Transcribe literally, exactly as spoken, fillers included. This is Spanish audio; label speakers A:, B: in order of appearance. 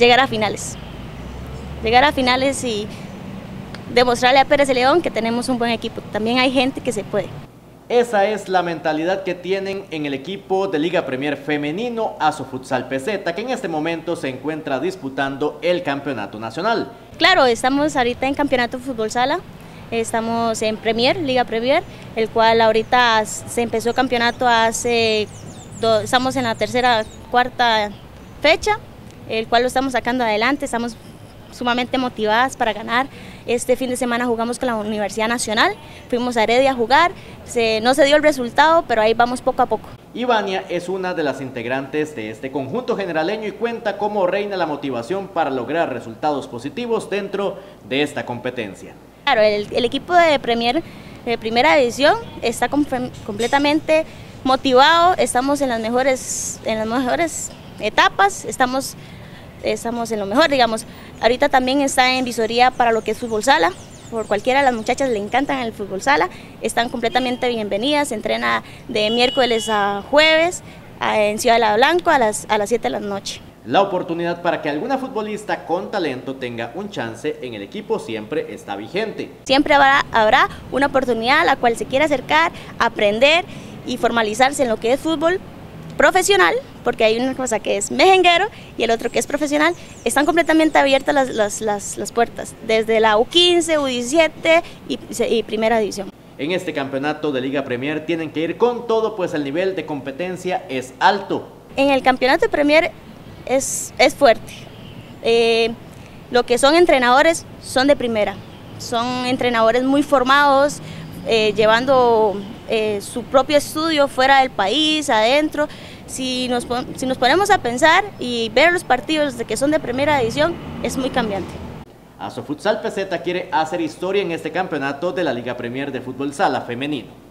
A: llegar a finales. Llegar a finales y demostrarle a Pérez León que tenemos un buen equipo. También hay gente que se puede.
B: Esa es la mentalidad que tienen en el equipo de Liga Premier Femenino Asofutsal P Z, que en este momento se encuentra disputando el campeonato nacional.
A: Claro, estamos ahorita en campeonato fútbol sala, estamos en Premier, Liga Premier, el cual ahorita se empezó el campeonato hace, estamos en la tercera, cuarta fecha, el cual lo estamos sacando adelante, estamos sumamente motivadas para ganar. Este fin de semana jugamos con la Universidad Nacional, fuimos a Heredia a jugar, se, no se dio el resultado, pero ahí vamos poco a poco.
B: Ivania es una de las integrantes de este conjunto generaleño y cuenta cómo reina la motivación para lograr resultados positivos dentro de esta competencia.
A: Claro, el, el equipo de Premier de primera división está com completamente motivado, estamos en las mejores, en las mejores etapas, estamos estamos en lo mejor, digamos. Ahorita también está en visoría para lo que es fútbol sala, por cualquiera de las muchachas le encantan el fútbol sala, están completamente bienvenidas, se entrena de miércoles a jueves en Ciudad de la Blanco a las, a las siete de la noche.
B: La oportunidad para que alguna futbolista con talento tenga un chance en el equipo siempre está vigente.
A: Siempre habrá, habrá una oportunidad a la cual se quiera acercar, aprender y formalizarse en lo que es fútbol profesional, porque hay una cosa que es mejenguero y el otro que es profesional. Están completamente abiertas las, las, las, las puertas, desde la U quince, U diecisiete y, y primera división.
B: En este campeonato de Liga Premier tienen que ir con todo, pues el nivel de competencia es alto.
A: En el campeonato de Premier es, es fuerte. Eh, lo que son entrenadores son de primera, son entrenadores muy formados, eh, llevando eh, su propio estudio fuera del país, adentro. Si nos, si nos ponemos a pensar y ver los partidos de que son de primera división, es muy cambiante.
B: Asofutsal P Z quiere hacer historia en este campeonato de la Liga Premier de Fútbol Sala Femenino.